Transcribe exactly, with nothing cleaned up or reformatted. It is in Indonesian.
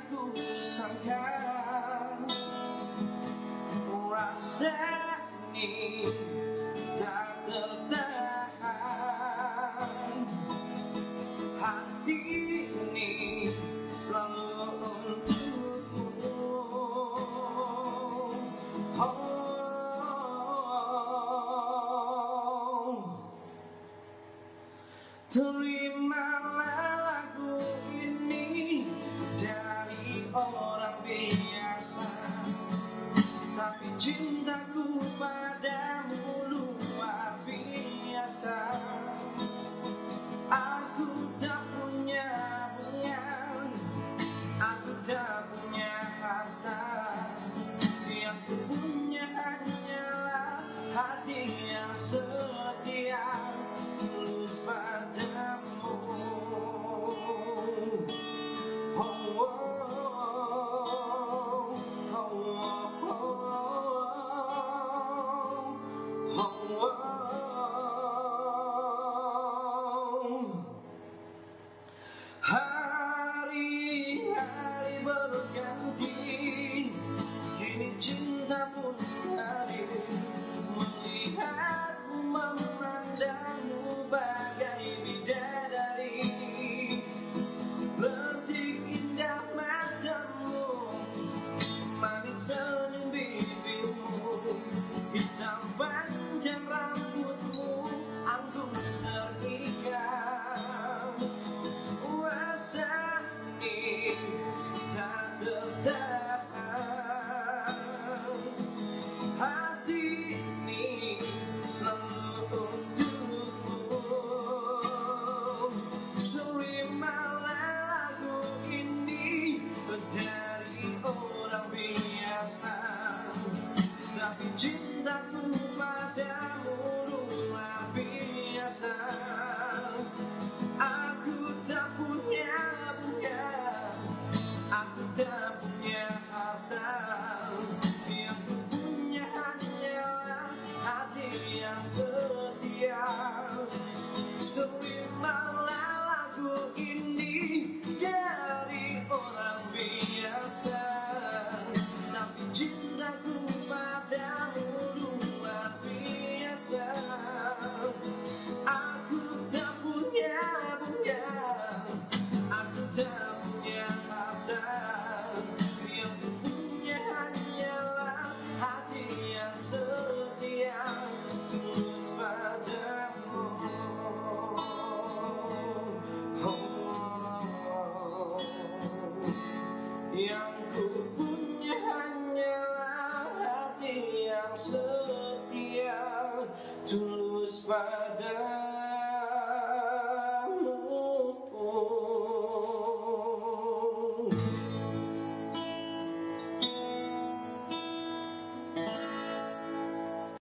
ku sangka. Rasa ini tak tertahan, hati ini selalu untukmu. Oh, terimalah lagu ini dari orang biasa, tapi cintaku padamu luar biasa. Aku tak punya bunga, aku tak punya harta, yang ku punya hanyalah hati yang setia, tulus padamu. Oh, oh, oh, oh, oh, oh, oh. Hari-hari berganti, kini cinta pun hadir, melihatmu memandangmu bagai bidadari. Letih indah matamu, manis senyum bibirmu, hitam panjang rambutmu, anggun terikat. Rasa ini tak tertahan, hati ini selalu untukmu. Terimalah lagu ini dari orang biasa, tapi cintaku padamu luar biasa. Aku tak punya bunga, aku tak punya